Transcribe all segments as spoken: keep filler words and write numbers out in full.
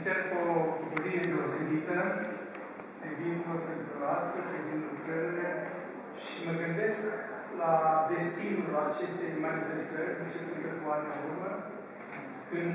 Încep cu o bucurie deosebită, privind-o pentru astăzi, privind lucrările, și mă gândesc la destinul acestei manifestări, începând cu ani în urmă, când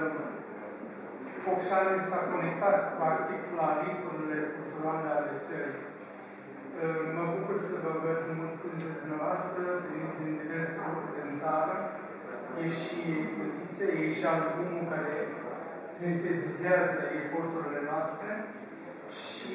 Focșani s-a conectat, practic, la ritmurile culturale ale țării. Mă bucur să vă văd mulți dintre dumneavoastră, veniți din diverse locuri din țară. E și expoziția, e și albumul care sintetizează eforturile noastre și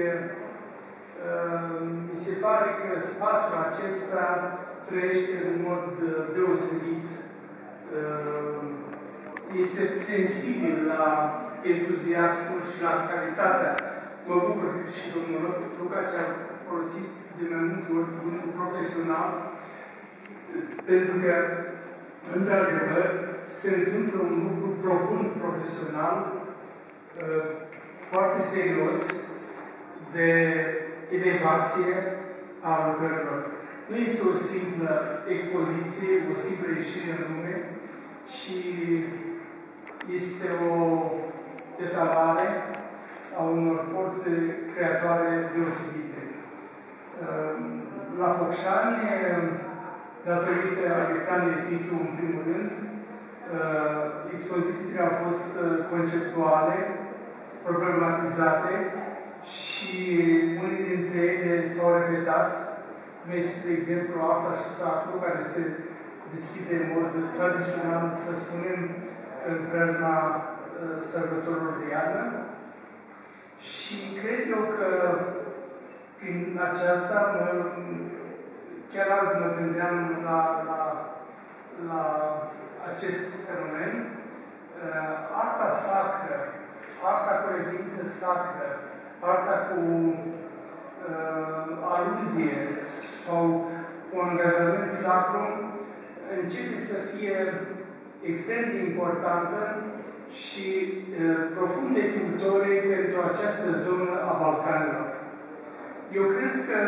uh, mi se pare că spațiul acesta trăiește în mod deosebit. Uh, este sensibil la entuziasmul și la calitatea. Mă bucur că și domnul Luca ce a folosit de mai multe ori cuvântul profesional, pentru că, într-adevăr, se întâmplă un lucru profund profesional, foarte serios, de elevație a lucrărilor. Nu este o simplă expoziție, o simplă ieșire în lume, ci este o detalare a unor forțe creatoare deosebite. La Focșani, datorită Alexandrei Titu, în primul rând, expozițiile au fost conceptuale, problematizate și unii dintre ele s-au repetat, cum este, de exemplu, Arta și Sacru, care se deschide în mod tradițional, să spunem, în preajma sărbătorilor de iarnă. Și cred eu că prin aceasta, mă, chiar azi mă gândeam la, la, la acest fenomen, arta sacră, arta cu credință sacră, arta cu uh, aluzie sau cu angajament sacru, începe să fie extrem de importantă și uh, profund definitorie pentru această zonă a Balcanilor. Eu cred că,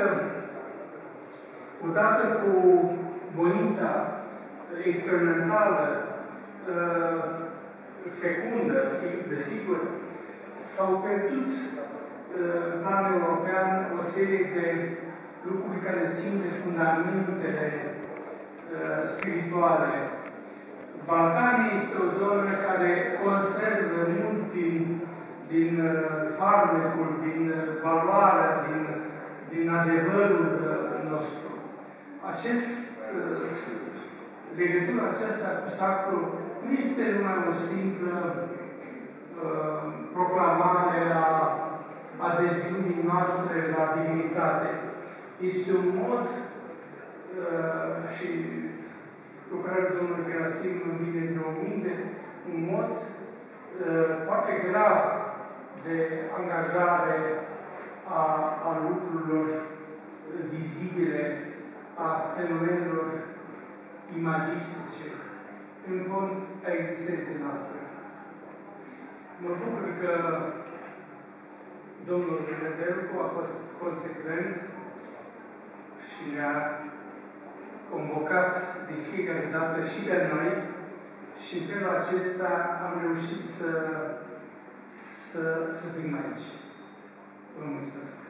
odată cu voința experimentală, uh, fecundă, desigur, s-au pierdut în plan european o serie de lucruri care țin de fundamentele uh, spirituale. Balcanii este o zonă care conservă mult din, din uh, farmecul, din uh, valoarea, din, din adevărul uh, nostru. Acest, uh, legătura aceasta cu sacru nu este numai o simplă uh, proclamare a adeziunii noastre la divinitate. Este un mod, uh, și lucrarea domnului Gerasim îmi vine de o minte, un mod uh, foarte grav de angajare a, a lucrurilor vizibile, a fenomenelor imagistice, în fond a existenței noastre. Mă bucur că domnul Nedelcu a fost consecvent și ne-a convocat de fiecare dată și pe noi și în felul acesta am reușit să, să, să fim aici. Vă mulțumesc!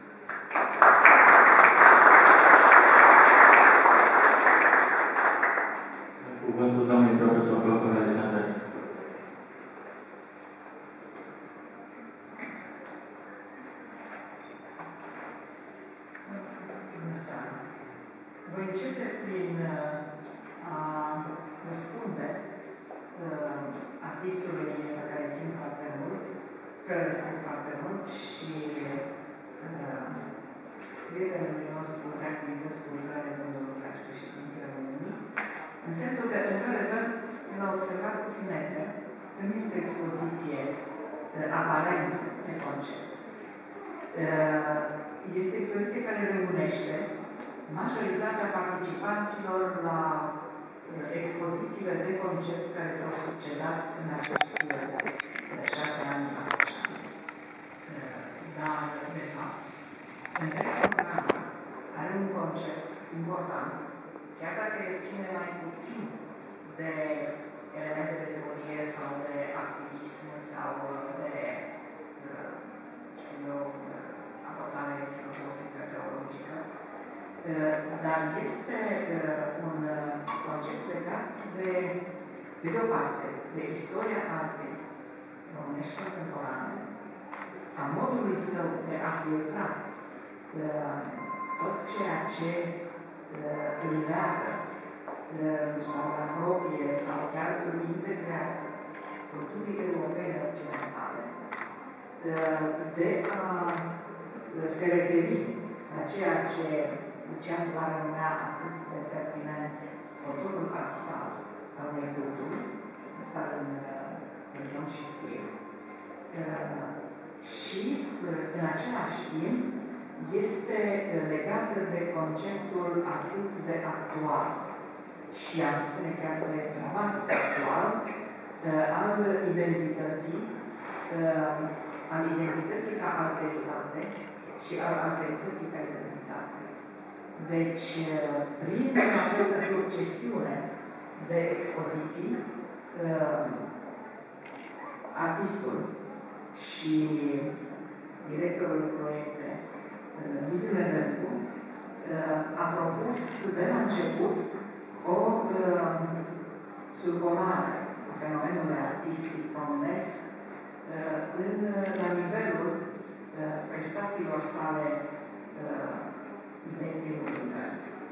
Cuvântul doamnei profesor doctor Alexandra. Voi începe prin a răspunde uh, artistului pe care îl țin foarte mult, care îl respect foarte mult și uh, prietenului nostru de activități culturale, domnul Lucaș, președintele României, în sensul că, într-adevăr, el a observat cu finețe că nu este o expoziție uh, aparent de concept. Uh, este o expoziție care reunește majoritatea participanților la uh, expozițiile de concept care s-au succedat în acești uh, șase ani. Uh, dar, de fapt, întreg programul are un concept important, chiar dacă el ține mai puțin de elemente de teorie sau de activism sau de uh, știu eu, abordare filozofică, teologică, uh, dar este uh, un concept legat de, de de o parte, de istoria artei românești contemporane, a modului său de a filtra uh, tot ceea ce uh, îl leagă uh, sau îl apropie sau chiar îl integrează culturii europene occidentale, uh, de a uh, se referi la ceea ce Lucian Blaga numea atât de pertinent controlul arhisal al unei culturi, asta în, în zon și stil. Uh, și, uh, în același timp, este legată de conceptul atât de actual și, am spune chiar de dramatic actual, uh, al identității, uh, al identității ca alteritate și al alterității ca identitate. Deci, prin această succesiune de expoziții, uh, artistul și directorul de proiecte, uh, Liviu Nedelcu, uh, a propus de la început o uh, survolare a fenomenului artistic românesc uh, în, la nivelul uh, prestațiilor sale uh, de primul rând.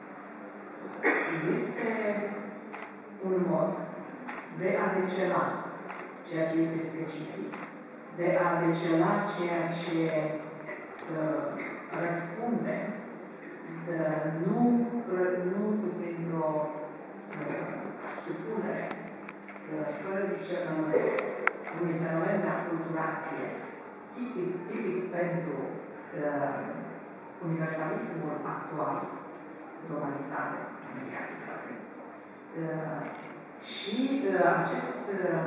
Este un mod de a decela ceea ce este specific, de a decela ceea ce uh, răspunde, uh, nu, nu printr-o uh, supunere, uh, fără discernământ, unui fenomen de aculturație tipic, tipic pentru uh, universalismul actual, globalizare, mondializare. Uh, și uh, acest, uh,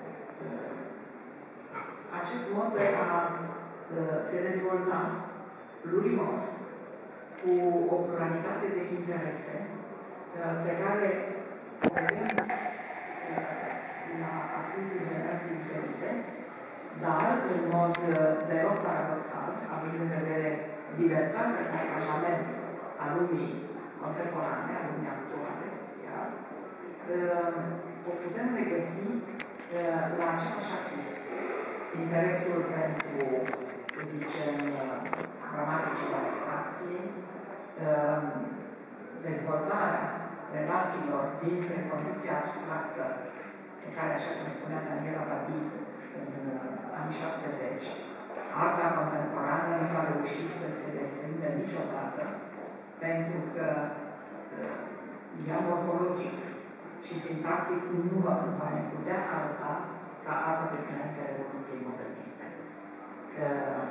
acest mod de a uh, se dezvolta plurimorf, cu o pluralitate de interese, uh, pe care o vedem uh, la activii generații diferite, dar în mod uh, deloc paradoxal, având în vedere libertatea de angajament a lumii contemporane, a lumii actuale, iar, uh, o putem regăsi uh, la același artist. Interesul pentru, să zicem, gramaticile abstracției, uh, dezvoltarea relațiilor dintre condiția abstractă, pe care, așa cum spunea Daniela Badi în uh, anii șaptezeci, arta contemporană nu va reuși să se desprindă niciodată, pentru că uh, ea morfologic și sintactic nu va mai putea arăta ca arta de dinainte Revoluției moderniste. Uh,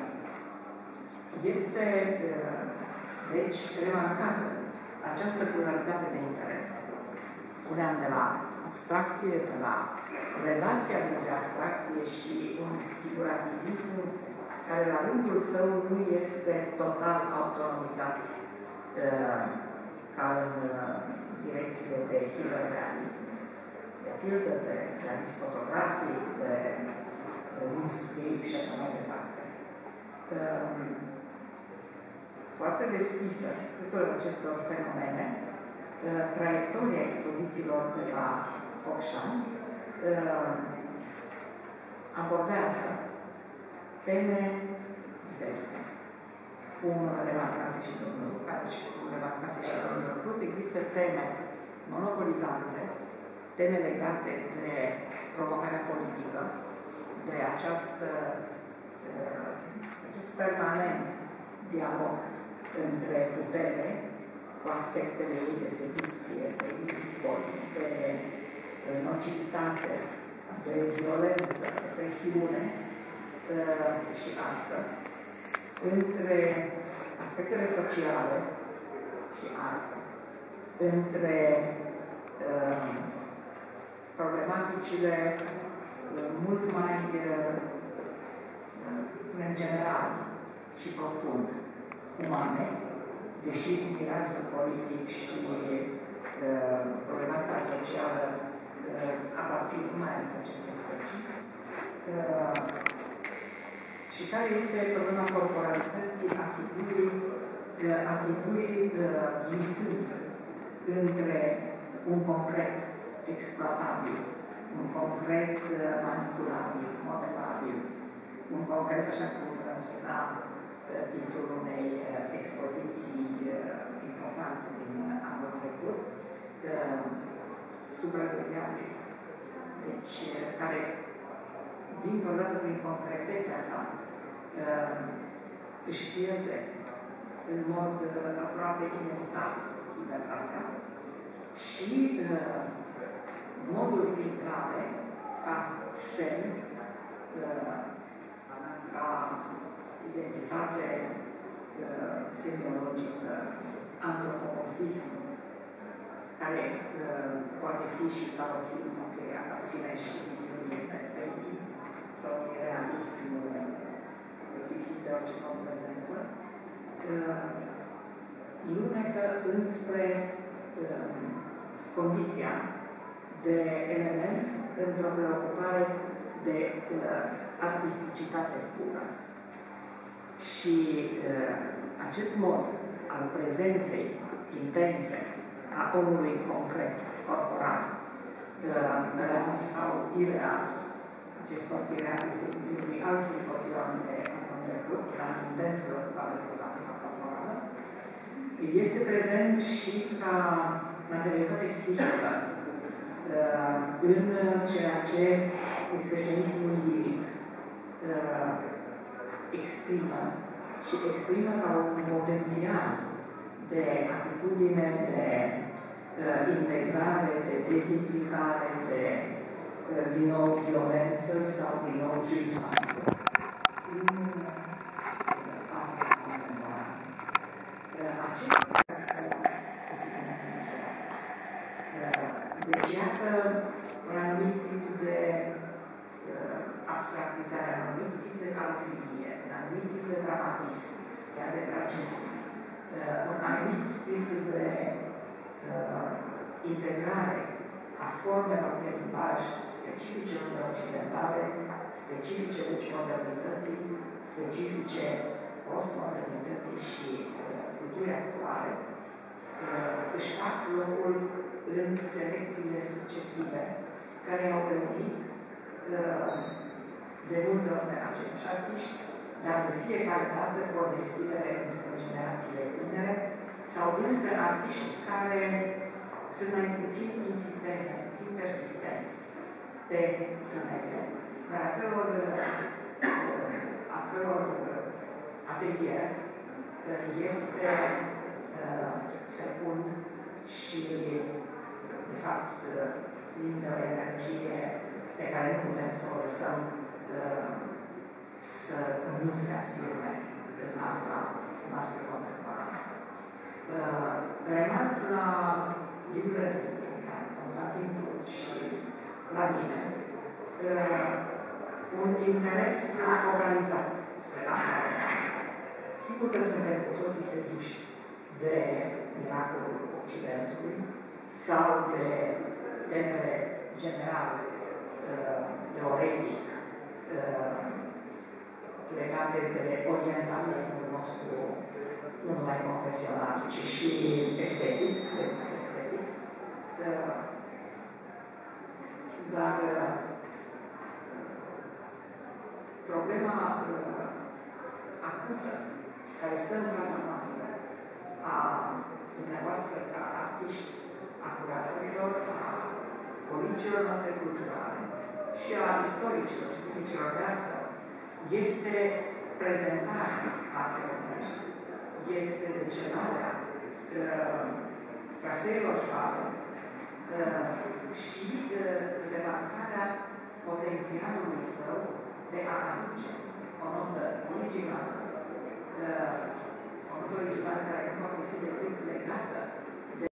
este, uh, deci, remarcată această pluralitate de interese. Spuneam de la abstracție, de la relația dintre abstracție și un figurativism care la rândul său nu este total autonomizat uh, ca în uh, direcție de hiperrealism, de pildă, de realism fotografic, de runscape și așa mai departe. Uh, foarte deschisă tuturor acestor fenomene, uh, traiectoria expozițiilor de la Focșani uh, abordează teme diferite. Cum remarcase și domnul Lucas și cum remarcase și domnul Cruz, există teme monopolizante, teme legate de provocarea politică, de această, uh, acest permanent dialog între putere cu aspectele ei de seducție, de import, de nocivitate, de violență, de presiune uh, și artă, între aspectele sociale și artă, între uh, problematicile uh, mult mai uh, în general și profund umane, deși mirajul politic și uh, problematica socială uh, aparțin care este problema corporalității a figurii, a figurii misând între un concret exploatabil, un concret manipulabil, modelabil, un concret, așa cum suna titlul unei expoziții importante din anul trecut, supravegheabil. Deci, care, dintr-o dată, prin concretețea sa, își pierde în mod aproape inevitat libertatea și modul prin care, ca semn, ca identitate semiologică, antropomorfism, care poate fi și ca o filmă care aparține și filmului Petri sau realism lipsit de orice comprezență, lunecă înspre condiția de element într-o preocupare de artisticitate pură. Și uh, acest mod al prezenței intense a omului concret, corporal, uh, real sau ireal, acest corp ireal este unui alt simpozion de anul trecut, la intenselor valoriale corporală, este prezent și ca materialitate psihică uh, în ceea ce expresionismul liric uh, exprimă și exprimă ca un potențial de atitudine, de uh, integrare, de dezimplicare, de uh, din nou violență sau din nou juizare. În partea contemporană. Deci, iată, un anumit tip de uh, abstractizare, un anumit tip de calofilie, un anumit tip de dramatism, chiar de tragism, uh, un anumit tip de uh, integrare a formelor de limbaj specifice occidentale, specifice deci modernității, specifice postmodernității și uh, culturii actuale, uh, își fac locul în selecțiile succesive, care au reunit uh, de multe ori aceiași artiști, dar de fiecare dată cu o deschidere înspre generațiile tinere sau înspre artiști care sunt mai puțin insistenți, mai puțin persistenți pe sâneze, dar a căror, uh, a căror uh, atelier uh, este uh, fecund și de fapt, plin de o energie pe care nu putem să o lăsăm uh, să nu se afirme în arta noastră contemporană. Uh, remarc la livrări care Constantin Turc și la mine uh, un interes focalizat spre arta noastră. Sigur că suntem cu toții seduși de miracolul Occidentului, sau de temele generale, uh, teoretic, uh, legate de orientalismul nostru, nu numai confesional, ci și estetic, estetic. Uh, dar uh, problema uh, acută care stă în fața noastră a dumneavoastră ca artiști, a curatorilor, a politicilor noastre culturale și a istoricilor și criticilor de artă este prezentarea artei românești, este decenarea uh, traseelor sale uh, și uh, remarcarea potențialului său de a aduce o notă originală, uh, o notă originală care nu poate fi decât legată